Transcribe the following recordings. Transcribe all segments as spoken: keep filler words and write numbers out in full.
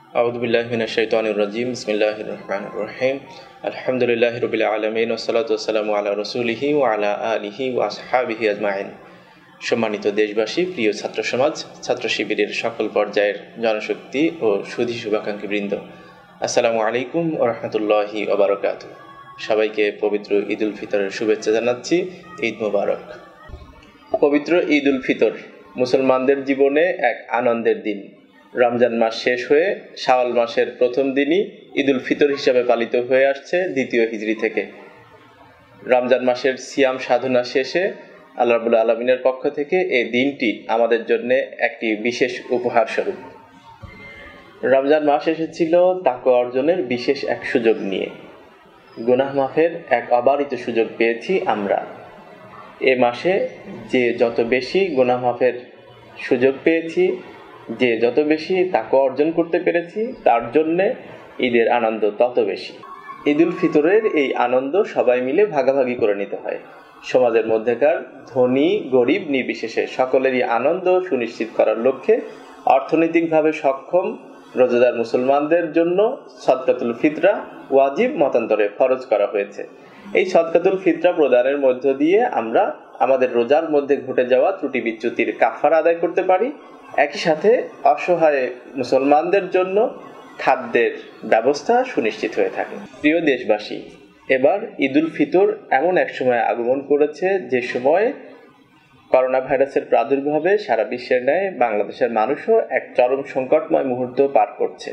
আউযু বিল্লাহি মিনাশ শাইতানির রাজিম। বিসমিল্লাহির রহমানির রহিম। আলহামদুলিল্লাহি রাব্বিল আলামিন ওয়াসসালাতু ওয়াসসালামু আলা রাসূলিহি ওয়া আলা আলিহি ওয়া আসহাবিহি আজমাইন। সম্মানিত দেশবাসী, প্রিয় ছাত্র সমাজ, ছাত্র শিবিরের সকল পর্যায়ের জনশক্তি ও সুধী শুভাকাঙ্ক্ষী বৃন্দ, আসসালামু আলাইকুম ওয়া রাহমাতুল্লাহি ওয়া বারাকাতুহু। সবাইকে পবিত্র ঈদ উল ফিতরের শুভেচ্ছা জানাচ্ছি। ঈদ মুবারক। পবিত্র ঈদ উল ফিতর মুসলমানদের জীবনে এক আনন্দের দিন। রমজান মাস শেষ হয়ে শাওয়াল মাসের প্রথম দিনই ঈদ উল ফিতর হিসাবে পালিত হয়ে আসছে দ্বিতীয় হিজরি থেকে। রমজান মাসের সিয়াম সাধনা শেষে আল্লাহ রাব্বুল আলামিনের পক্ষ থেকে এই দিনটি আমাদের জন্য একটি বিশেষ উপহার স্বরূপ। রমজান মাস এসেছিল তাকওয়া অর্জনের বিশেষ এক সুযোগ নিয়ে। গুনাহ মাফের এক অবারিত সুযোগ পেয়েছি আমরা। এ মাসে যে যত বেশি গুনাহ মাফের সুযোগ পেয়েছি, যে যত বেশি তাকওয়া অর্জন করতে পেরেছি, তার জন্যে ঈদের আনন্দ তত বেশি। ঈদ উল ফিতরের এই আনন্দ সবাই মিলে ভাগাভাগি করে নিতে হয়। সমাজের মধ্যেকার ধনী গরিব নির্বিশেষে সকলেরই আনন্দ সুনিশ্চিত করার লক্ষ্যে অর্থনৈতিকভাবে সক্ষম রোজাদার মুসলমানদের জন্য সদকাতুল ফিতরা ওয়াজিব, মতান্তরে ফরজ করা হয়েছে। এই সদকাতুল ফিতরা প্রদানের মধ্য দিয়ে আমরা আমাদের রোজার মধ্যে ঘটে যাওয়া ত্রুটি বিচ্যুতির কাফারা আদায় করতে পারি। একই সাথে অসহায় মুসলমানদের জন্য খাদ্যের ব্যবস্থা সুনিশ্চিত হয়ে থাকে। প্রিয় দেশবাসী, এবার ঈদ উল ফিতর এমন এক সময় আগমন করেছে যে সময় করোনা ভাইরাসের প্রাদুর্ভাবে সারা বিশ্বের ন্যায় বাংলাদেশের মানুষও এক চরম সংকটময় মুহূর্ত পার করছে।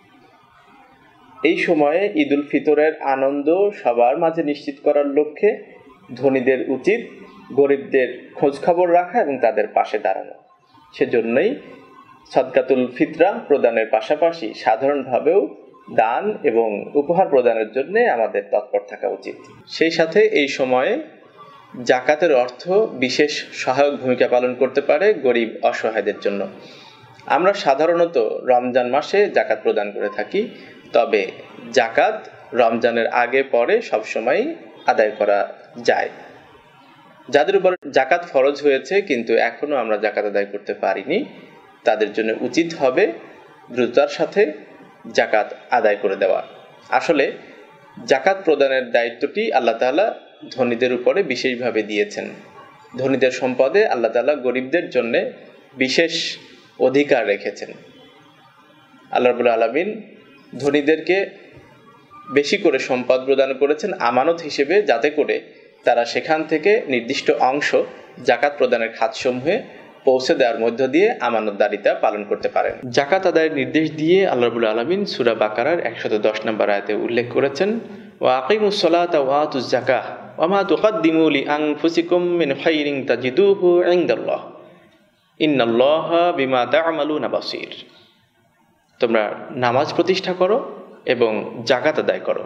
এই সময়ে ঈদ উল ফিতরের আনন্দ সবার মাঝে নিশ্চিত করার লক্ষ্যে ধনীদের উচিত গরিবদের খোঁজখবর রাখা এবং তাদের পাশে দাঁড়ানো। সেজন্যই সদকাতুল ফিতরা প্রদানের পাশাপাশি সাধারণভাবেও দান এবং উপহার প্রদানের জন্য আমাদের তৎপর থাকা উচিত। সেই সাথে এই সময়ে জাকাতের অর্থ বিশেষ সহায়ক ভূমিকা পালন করতে পারে গরিব অসহায়দের জন্য। আমরা সাধারণত রমজান মাসে জাকাত প্রদান করে থাকি, তবে জাকাত রমজানের আগে পরে সবসময় আদায় করা যায়। যাদের উপর জাকাত ফরজ হয়েছে কিন্তু এখনো আমরা জাকাত আদায় করতে পারিনি, তাদের জন্য উচিত হবে দ্রুততার সাথে জাকাত আদায় করে দেওয়া। আসলে জাকাত প্রদানের দায়িত্বটি আল্লাহ তাআলা ধনীদের উপরে বিশেষভাবে দিয়েছেন। ধনীদের সম্পদে আল্লাহ তাআলা গরিবদের জন্য বিশেষ অধিকার রেখেছেন। আল্লাহ রাব্বুল আলামিন ধনীদেরকে বেশি করে সম্পদ প্রদান করেছেন আমানত হিসেবে, যাতে করে তারা সেখান থেকে নির্দিষ্ট অংশ জাকাত প্রদানের খাতসমূহে পৌঁছে দেওয়ার মধ্য দিয়ে আমানতদারিতা পালন করতে পারেন। জাকাত আদায়ের নির্দেশ দিয়ে আল্লাহ রাব্বুল আলামিন সূরা বাকারার একশত দশ নম্বর আয়াতে উল্লেখ করেছেন, ওয়া আকিমুস সালাতা ওয়া আতুজ যাকাহ ওয়া মা তুকদ্দিমু লিআনফুসিকুম মিন খাইরিন তাজিদুহু ইনদাল্লাহ ইন্নাল্লাহা বিমা তা'মালুনা বাসীর। তোমরা নামাজ প্রতিষ্ঠা করো এবং জাকাত আদায় করো।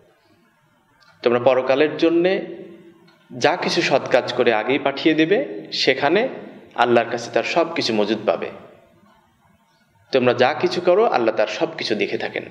তোমরা পরকালের জন্যে যা কিছু সৎ কাজ করে আগেই পাঠিয়ে দেবে, সেখানে আল্লাহর কাছে তার সব কিছু মজুদ পাবে। তোমরা যা কিছু করো আল্লাহ তার সব কিছু দেখে থাকেন।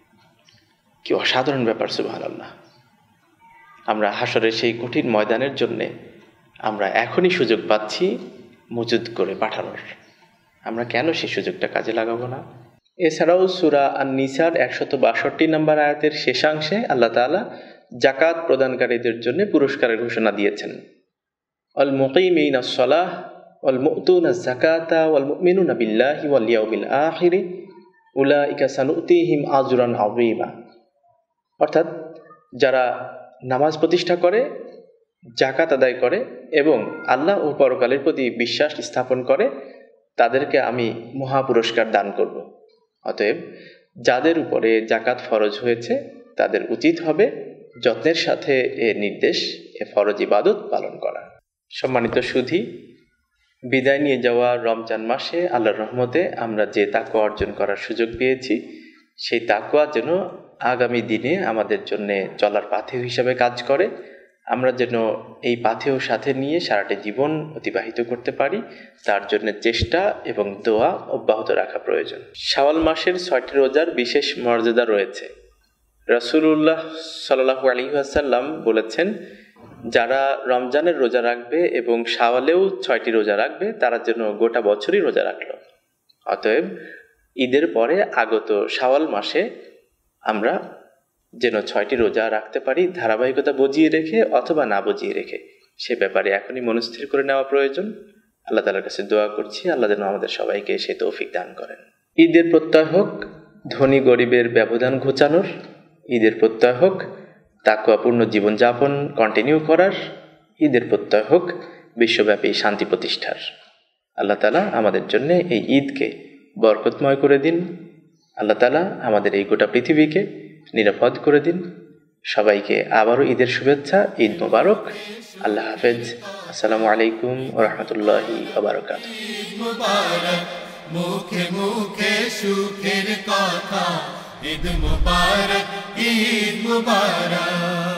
কি অসাধারণ ব্যাপার! সুবহানাল্লাহ। আমরা হাসরের সেই কঠিন ময়দানের জন্যে আমরা এখনই সুযোগ পাচ্ছি মজুদ করে পাঠানোর। আমরা কেন সেই সুযোগটা কাজে লাগাবো না? এছাড়াও সূরা আন-নিসার একশত বাষট্টি নম্বর আয়াতের শেষাংশে আল্লাহ তাআলা জাকাত প্রদানকারীদের জন্য পুরস্কারের ঘোষণা দিয়েছেন। আল মুকিমিনাস সালাহ ওয়াল মুতুনাজ যাকাতা ওয়াল মুমিনুনা বিল্লাহি ওয়াল ইয়াউমিল আখির উলাইকা সানুতিহিম আজরান আযীমা। অর্থাৎ যারা নামাজ প্রতিষ্ঠা করে, জাকাত আদায় করে এবং আল্লাহ ও পরকালের প্রতি বিশ্বাস স্থাপন করে, তাদেরকে আমি মহা পুরস্কার দান করব। অতএব যাদের উপরে জাকাত ফরজ হয়েছে তাদের উচিত হবে যত্নের সাথে এ নির্দেশ, এ ফরজ ইবাদত পালন করা। সম্মানিত সুধী, বিদায় নিয়ে যাওয়া রমজান মাসে আল্লাহর রহমতে আমরা যে তাকওয়া অর্জন করার সুযোগ পেয়েছি, সেই তাকওয়া যেন আগামী দিনে আমাদের জন্য চলার পাথেয় হিসাবে কাজ করে। আমরা যেন এই পাথেয় সাথে নিয়ে সারাটা জীবন অতিবাহিত করতে পারি, তার জন্য চেষ্টা এবং দোয়া অব্যাহত রাখা প্রয়োজন। শাওয়াল মাসের ছয়টি রোজার বিশেষ মর্যাদা রয়েছে। রাসূলুল্লাহ সাল্লাল্লাহু আলাইহি ওয়াসাল্লাম বলেছেন, যারা রমজানের রোজা রাখবে এবং শাওয়ালেও ছয়টি রোজা রাখবে, তারা যেন গোটা বছরই রোজা রাখলো। অতএব ঈদের পরে আগত শাওয়াল মাসে আমরা যেন ছয়টি রোজা রাখতে পারি ধারাবাহিকতা বজিয়ে রেখে অথবা না বজিয়ে রেখে, সে ব্যাপারে এখনই মনস্থির করে নেওয়া প্রয়োজন। আল্লাহ তাআলার কাছে দোয়া করছি আল্লাহ যেন আমাদের সবাইকে সে তৌফিক দান করেন। ঈদের প্রত্যয় হোক ধনী গরিবের ব্যবধান ঘোচানোর, ঈদের প্রত্যয় হোক তাকওয়াপূর্ণ জীবনযাপন কন্টিনিউ করার, ঈদের প্রত্যয় হোক বিশ্বব্যাপী শান্তি প্রতিষ্ঠার। আল্লাহ তাআলা আমাদের জন্য এই ঈদকে বরকতময় করে দিন। আল্লাহ তাআলা আমাদের এই গোটা পৃথিবীকে নিরাপদ করে দিন। সবাইকে আবারও ঈদের শুভেচ্ছা, ঈদ মোবারক। আল্লাহ হাফেজ। আসসালামু আলাইকুম ওয়া রাহমাতুল্লাহি ওয়া বারাকাতুহু। মুখে মুখে সুখের কথা, ঈদ মুবারক, ঈদ মুবারক।